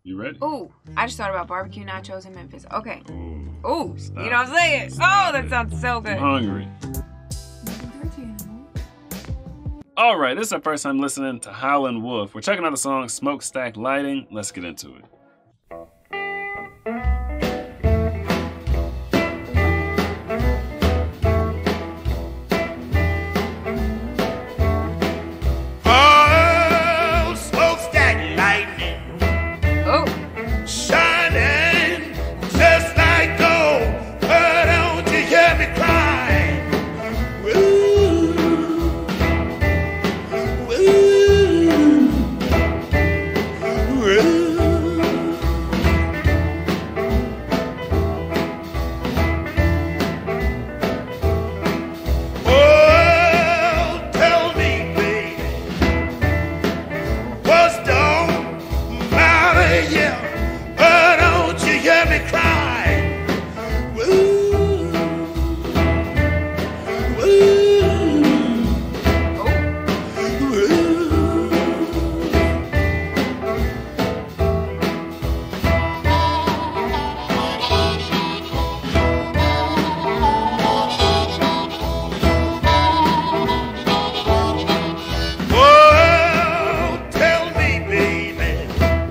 You ready? Ooh, I just thought about barbecue nachos in Memphis. Okay. Ooh, Ooh, stop you know what I'm saying? Stop Oh, that it. sounds so good. I'm hungry. All right, this is our first time listening to Howlin' Wolf. We're checking out the song Smokestack Lighting. Let's get into it. Oh, smokestack lightning. Oh. Shining just like gold. But don't you hear me crying? Woo, woo, woo. Oh, tell me, baby, what's don't matter, yeah. But don't you hear me crying? Woo, woo, woo. Oh, tell me, baby,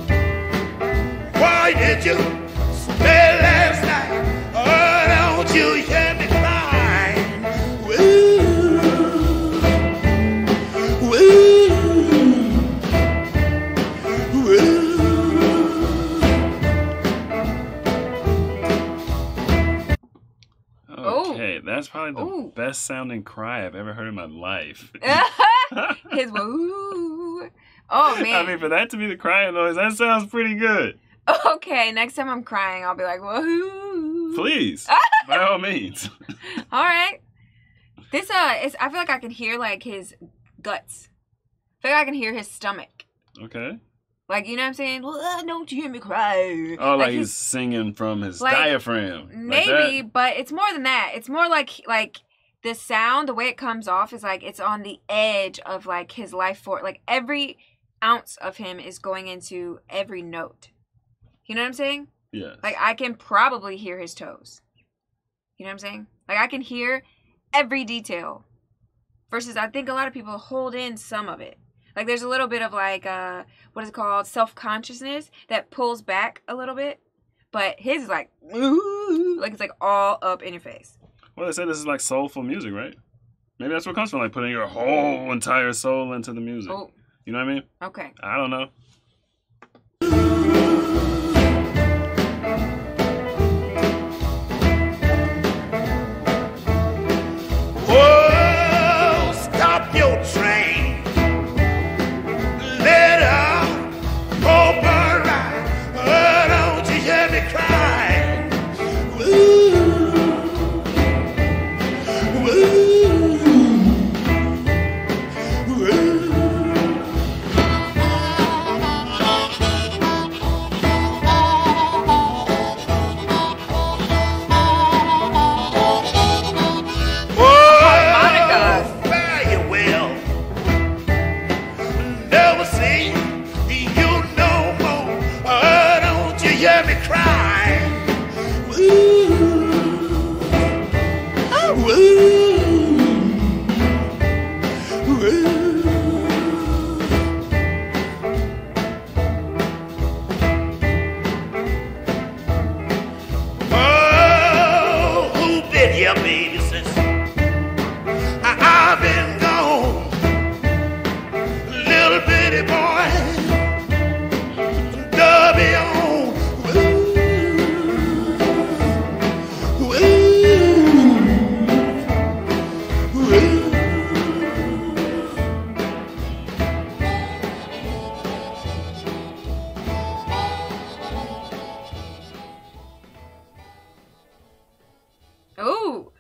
why did you stay last night? Oh, don't you hear me crying? Woo, woo, woo. Okay, that's probably the Ooh. best sounding cry I've ever heard in my life. His woo. Oh, man. I mean, for that to be the crying noise, that sounds pretty good. Okay, next time I'm crying, I'll be like, woohoo. Please, by all means. All right. This is. I feel like I can hear like his guts. I feel like I can hear his stomach. Okay. Like, you know what I'm saying? Well, don't you hear me cry? Oh, like he's singing from his like, diaphragm. Maybe, but it's more than that. It's more like the sound, the way it comes off is like it's on the edge of like his life force. Like every ounce of him is going into every note. You know what I'm saying? Yes. Like I can probably hear his toes. You know what I'm saying? Like I can hear every detail. Versus I think a lot of people hold in some of it. Like there's a little bit of like what is it called? Self-consciousness that pulls back a little bit. But his is like ooh, like it's like all up in your face. Well, they said this is like soulful music, right? Maybe that's what comes from, like putting your whole entire soul into the music. Oh. You know what I mean? Okay. I don't know. Oh, stop your train. Let out open right. Oh, don't you hear me crying? Woo, woo, woo. Harmonica. Oh, fare you well. Never see you no more. Oh, don't you hear me cry? Woo, woo, woo. Oh, who been here, baby, since I've been gone? Little bitty boy, dubby on. Woo, woo, woo. Ooh.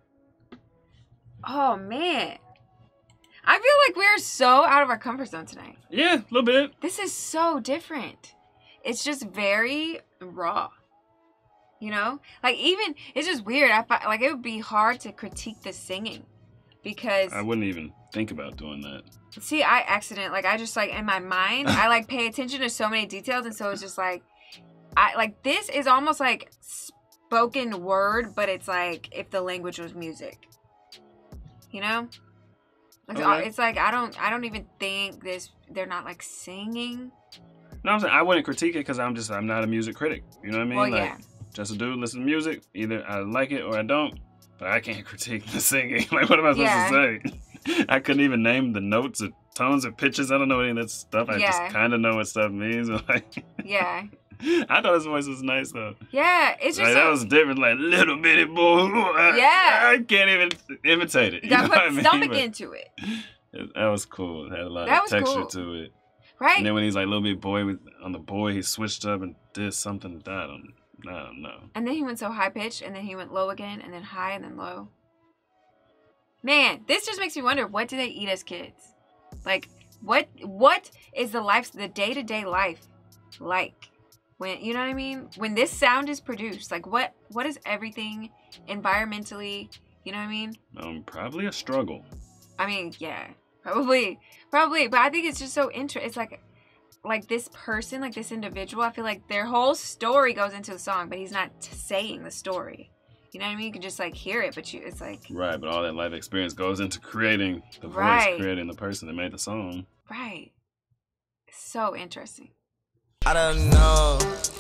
Oh man. I feel like we're so out of our comfort zone tonight. Yeah, a little bit. This is so different. It's just very raw. You know? Like even it's just weird. I find like it would be hard to critique the singing. because I wouldn't even think about doing that. see, I just like in my mind, I like pay attention to so many details, and so it's just like, I like this is almost like spoken word, but it's like if the language was music, you know? Okay. It's like I don't even think they're not like singing. No, I'm saying I wouldn't critique it because I'm not a music critic. You know what I mean? Well, like, yeah. just a dude listen to music. Either I like it or I don't. But I can't critique the singing. Like, what am I supposed to say? I couldn't even name the notes or tones or pitches. I don't know any of that stuff. I just kind of know what stuff means. Like, Yeah. I thought his voice was nice though. Yeah, it's just Like, that was different. Like, little bitty boy. Yeah. I can't even imitate it. you gotta know what I put mean? stomach But into it, that was cool. It had a lot That of was texture cool. to it. right? And then when he's like little bitty boy on the boy, he switched up and did something that I don't know. And then he went so high pitched, and then he went low again, and then high, and then low. Man, this just makes me wonder, what do they eat as kids? Like, what is the day-to-day life like? When, you know what I mean? When this sound is produced, like what is everything environmentally, you know what I mean? Probably a struggle. I mean, yeah, probably, but I think it's just so interesting. It's like this person, like this individual, I feel like their whole story goes into the song, but he's not saying the story. You know what I mean? You can just like hear it, but it's like Right, but all that life experience goes into creating the voice, Right. creating the person that made the song. right. So interesting. I don't know.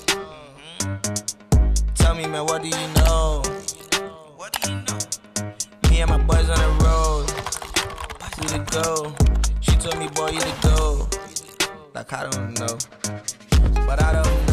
Tell me, man, what do you know? What do you know? Me and my boys on the road. You to go. She told me, boy, you to go. Like, I don't know. But I don't know.